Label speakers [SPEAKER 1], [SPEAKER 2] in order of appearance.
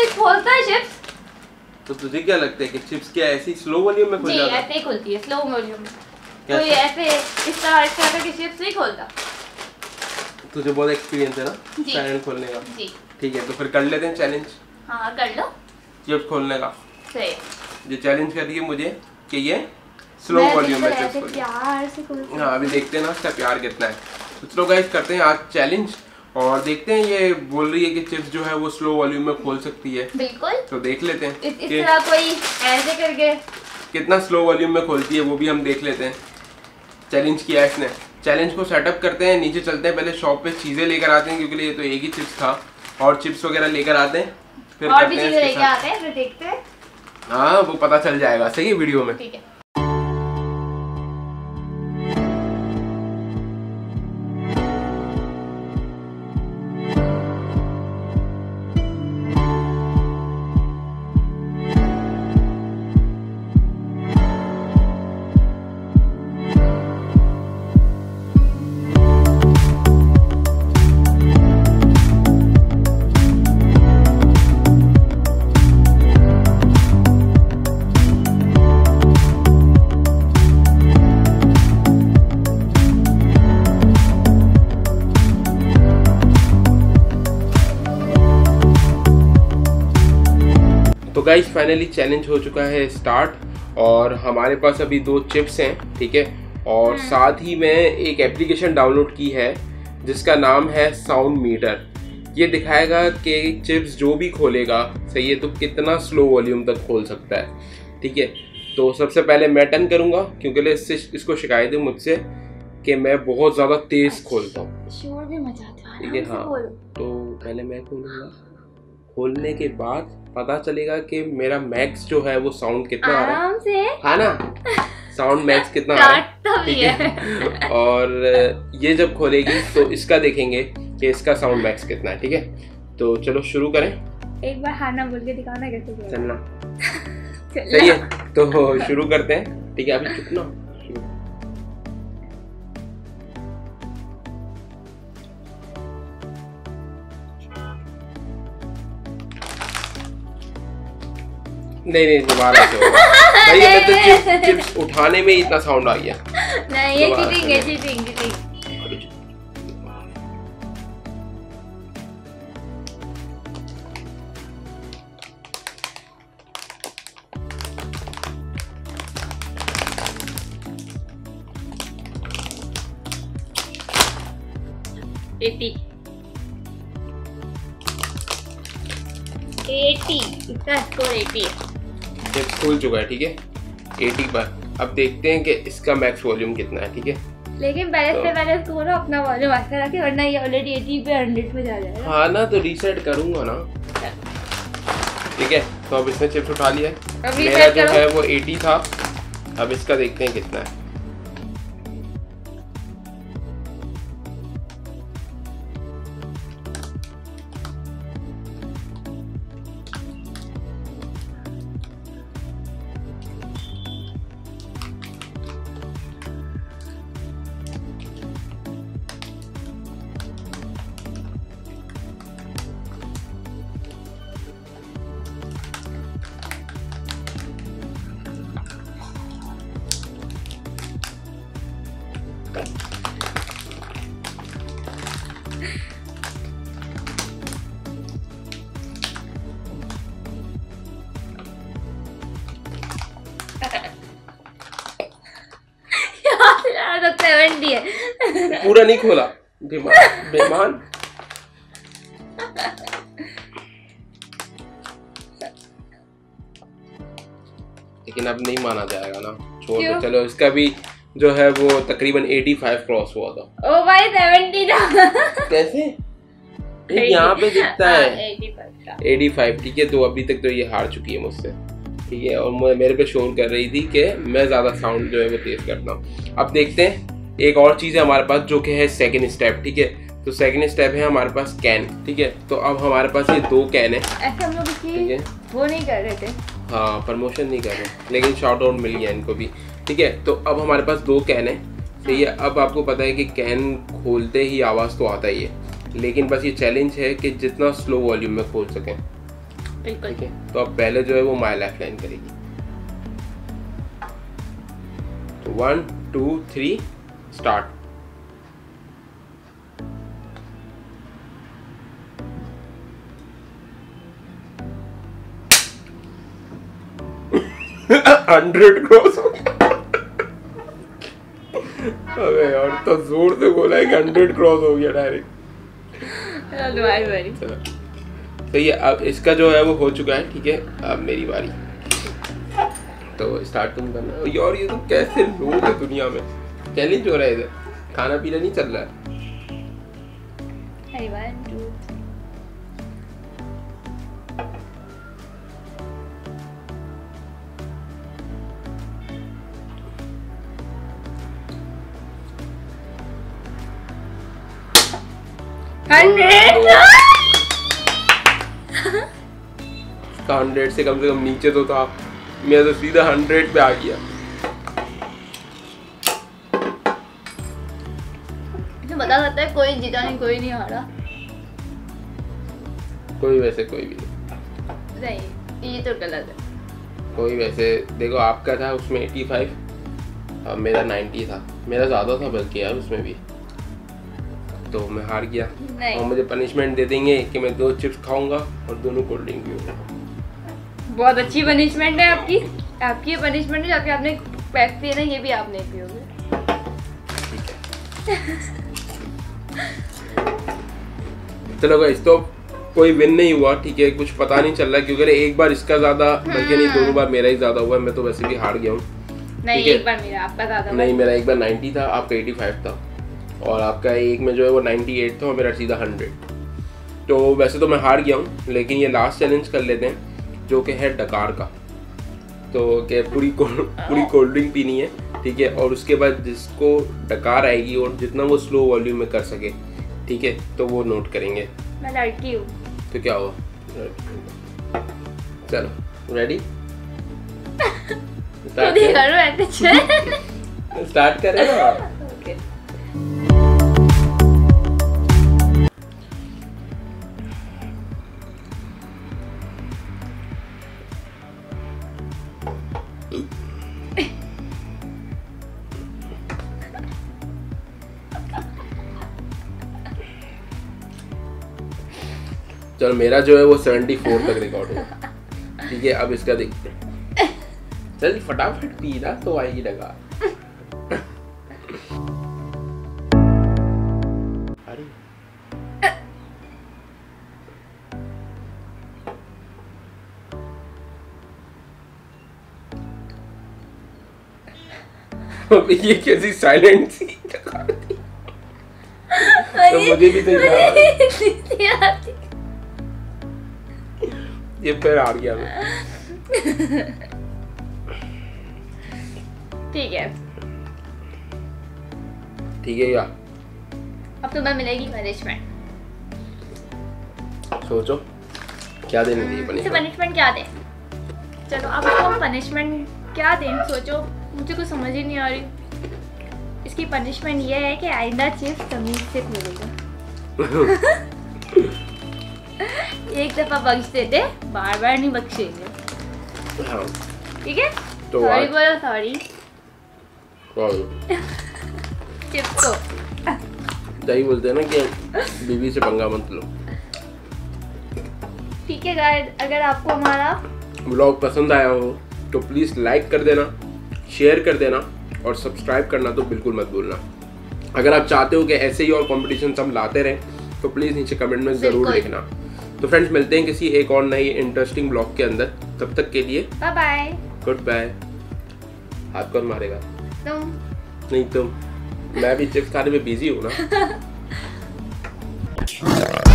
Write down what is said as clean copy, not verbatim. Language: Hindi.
[SPEAKER 1] कोई खोलता है चिप्स?
[SPEAKER 2] तो तुझे क्या लगता है कि चिप्स क्या ऐसी स्लो वॉल्यूम में खुल जाता है?
[SPEAKER 1] जी, ऐसे ही खुलती है, स्लो वॉल्यूम में। कोई ऐसे इस तरह की चिप्स नहीं खोलता।
[SPEAKER 2] तुझे बहुत एक्सपीरियंस है ना साइलेंट खोलने का? जी। ठीक है, तो फिर कर लेते हैं चैलेंज।
[SPEAKER 1] हाँ कर लो।
[SPEAKER 2] चिप्स खोलने का
[SPEAKER 1] सही।
[SPEAKER 2] ये चैलेंज कर दिए मुझे कि ये स्लो वॉल्यूम में चिप्स खोल।
[SPEAKER 1] प्यार से खोलते हैं।
[SPEAKER 2] हाँ अभी देखते हैं ना उसका प्यार कितना है। तो चलो गाइस करते हैं आज चैलेंज और देखते हैं ये बोल रही है कि चिप्स जो है वो स्लो वॉल्यूम में खोल सकती है।
[SPEAKER 1] बिल्कुल।
[SPEAKER 2] तो देख लेते हैं
[SPEAKER 1] इस तरह कोई ऐसे करके
[SPEAKER 2] कितना स्लो वॉल्यूम में खोलती है, वो भी हम देख लेते हैं। चैलेंज किया इसने, चैलेंज को सेटअप करते हैं, नीचे चलते हैं, पहले शॉप पे चीजें लेकर आते हैं क्योंकि ये तो एक ही चिप्स था और चिप्स वगैरह लेकर आते हैं, फिर
[SPEAKER 1] और भी चीजें लेकर आते हैं, फिर देखते हैं।
[SPEAKER 2] हाँ वो पता चल जाएगा सही है वीडियो में।
[SPEAKER 1] ठीक है।
[SPEAKER 2] तो गाइस फाइनली चैलेंज हो चुका है स्टार्ट और हमारे पास अभी 2 चिप्स हैं, ठीक है। और साथ ही में एक एप्लीकेशन डाउनलोड की है जिसका नाम है साउंड मीटर। ये दिखाएगा कि चिप्स जो भी खोलेगा सही है तो कितना स्लो वॉल्यूम तक खोल सकता है, ठीक है। तो सबसे पहले मैं टर्न करूंगा क्योंकि इसको शिकायत है मुझसे कि मैं बहुत ज़्यादा तेज खोलता हूँ,
[SPEAKER 1] शोर भी मचाते हैं,
[SPEAKER 2] ठीक है। हाँ तो पहले मैं खोलूंगा, खोलने के बाद पता चलेगा कि मेरा मैक्स जो है वो साउंड कितना आ रहा है,
[SPEAKER 1] से
[SPEAKER 2] है ना, साउंड मैक्स कितना आ रहा है, ठीक है। और ये जब खोलेगी तो इसका देखेंगे कि इसका साउंड मैक्स कितना है, ठीक है। तो चलो शुरू करें।
[SPEAKER 1] एक बार हाँ ना बोल के दिखाना कैसे
[SPEAKER 2] चलना सही है, तो शुरू करते हैं, ठीक है। अभी कितना नहीं दोबारा से होगा सही है। तो चिप्स उठाने में इतना साउंड आ गया।
[SPEAKER 1] नहीं ये चीटिंग है, चीटिंग। इसका स्कोर 80 है।
[SPEAKER 2] चिप्स खोल चुका है, ठीक है, 80 पर। अब देखते हैं कि इसका मैक्स वॉल्यूम कितना है, ठीक है।
[SPEAKER 1] लेकिन पहले इसको बोलो अपना वॉल्यूम ऐसा रखे वरना ये ऑलरेडी 80 पे 100 पे जा जाएगा।
[SPEAKER 2] हाँ ना तो रीसेट करूंगा ना, ठीक है। तो अब इसने चिप्स उठा लिया है, मेरा जो है वो 80 था, अब इसका देखते हैं कितना है। पूरा नहीं खोला, बेईमान। लेकिन अब नहीं माना जाएगा ना, छोड़ दो। चलो इसका भी जो है वो तकरीबन 85 क्रॉस हुआ था।
[SPEAKER 1] ओ भाई 70 था।
[SPEAKER 2] कैसे यहाँ पे दिखता है 85, ठीक है। तो अभी तक तो ये हार चुकी है मुझसे, ठीक है। और मेरे पे शोर कर रही थी कि मैं ज्यादा साउंड जो है वो तेज करता हूँ। अब देखते हैं एक और चीज है हमारे पास जो कि है सेकंड स्टेप, ठीक है। तो सेकंड स्टेप है हमारे पास कैन, ठीक है। तो अब हमारे पास ये 2 कैन है,
[SPEAKER 1] ऐसे हम लोग इसकी वो नहीं कर रहे थे,
[SPEAKER 2] हाँ प्रमोशन नहीं कर रहे, लेकिन शाउट आउट मिल गया इनको भी, ठीक है। तो अब हमारे पास 2 कैन है, सही है। अब आपको पता है कि कैन खोलते ही आवाज़ तो आता ही है, लेकिन बस ये चैलेंज है कि जितना स्लो वॉल्यूम में खोल सकें।
[SPEAKER 1] बिल्कुल।
[SPEAKER 2] ठीक है, तो अब पहले जो है वो माई लाइफ लाइन करेगी। तो 1 2 3 स्टार्ट। $100 क्रॉस हो गया। अबे यार तो जोर से बोला है कि 100 क्रॉस हो गया डायरेक्ट। तो ये अब इसका जो है वो हो चुका है। ठीक है, अब मेरी बारी। तो स्टार्ट तुम करना। यार ये तो कैसे लोग हैं दुनिया में। चैलेंज हो रहा है इधर, खाना पीना नहीं चल रहा है।
[SPEAKER 1] 1 2
[SPEAKER 2] 100 से कम नीचे तो था। मैं तो सीधा 100 पे आ गया।
[SPEAKER 1] तो बता सकता है कोई जीता नहीं, कोई नहीं हारा।
[SPEAKER 2] कोई वैसे कोई भी
[SPEAKER 1] नहीं, ये तो गलत है।
[SPEAKER 2] कोई वैसे देखो, आपका था उसमें 85, अब मेरा 90 था। मेरा ज्यादा था बल्कि यार उसमें भी। तो मैं हार गया और मुझे पनिशमेंट दे देंगे कि मैं 2 चिप्स खाऊंगा और दोनों कोल्ड ड्रिंक पीऊंगा।
[SPEAKER 1] बहुत अच्छी पनिशमेंट है आपकी। आपकी ये पनिशमेंट है, जाके आपने पेप्सी है ना, ये भी आप नहीं पियोगे।
[SPEAKER 2] ठीक है। चलो गाइस, तो कोई विन नहीं हुआ। ठीक है, कुछ पता नहीं चल रहा क्योंकि एक बार इसका ज्यादा बल्कि नहीं, दोनों बार मेरा ही ज्यादा हुआ। मैं तो वैसे भी हार गया हूँ।
[SPEAKER 1] नहीं, एक बार मेरा, आपका ज्यादा।
[SPEAKER 2] नहीं, मेरा एक बार 90 था, आपका 85 था और आपका एक में जो है वो 98 था और मेरा सीधा 100। तो वैसे तो मैं हार गया हूँ, लेकिन ये लास्ट चैलेंज कर लेते हैं जो कि है डकार का। तो क्या पूरी कोल्ड ड्रिंक पीनी है। ठीक है, और उसके बाद जिसको डकार आएगी और जितना वो स्लो वॉल्यूम में कर सके, ठीक है, तो वो नोट करेंगे।
[SPEAKER 1] मैं लड़की हूँ
[SPEAKER 2] तो क्या हुआ? चलो रेडी? स्टार्ट करें ना।
[SPEAKER 1] ओके।
[SPEAKER 2] चलो मेरा जो है वो 74 तक रिकॉर्ड है। ठीक है, अब इसका देखते हैं। चल फटाफट पी ना तो आएगी डकार। ये कैसी साइलेंट सी डकार थी। तो मुझे भी तो ये पैर हार गया मैं।
[SPEAKER 1] ठीक है
[SPEAKER 2] यार,
[SPEAKER 1] अब तुम्हें मिलेगी पनिशमेंट।
[SPEAKER 2] सोचो क्या देने दी
[SPEAKER 1] पनिशमेंट क्या दे। चलो अब इसको पनिशमेंट क्या दें, सोचो। मुझे कुछ समझ ही नहीं आ रही। इसकी पनिशमेंट ये है कि आइंदा चिप्स तमीज से खोलेगा। एक दफा बख्श देते, बार बार नहीं बख्शेंगे।
[SPEAKER 2] हाँ।
[SPEAKER 1] ठीक है,
[SPEAKER 2] तो
[SPEAKER 1] सॉरी बोलो। सॉरी चिप्स को
[SPEAKER 2] यही बोलते हैं ना कि बीवी से पंगा मत लो।
[SPEAKER 1] ठीक है गाइस, अगर आपको हमारा
[SPEAKER 2] व्लॉग पसंद आया हो तो प्लीज़ लाइक कर देना, शेयर कर देना और सब्सक्राइब करना तो बिल्कुल मत भूलना। अगर आप चाहते हो कि ऐसे ही और कॉम्पिटिशन हम लाते रहें तो प्लीज़ नीचे कमेंट में ज़रूर लिखना। तो फ्रेंड्स, मिलते हैं किसी एक और नई इंटरेस्टिंग ब्लॉग के अंदर। तब तक के लिए
[SPEAKER 1] बाय बाय,
[SPEAKER 2] गुड बाय। हाथ कौन मारेगा?
[SPEAKER 1] तुम
[SPEAKER 2] नहीं तुम। मैं भी चिप्स खाने में बिजी हूँ ना।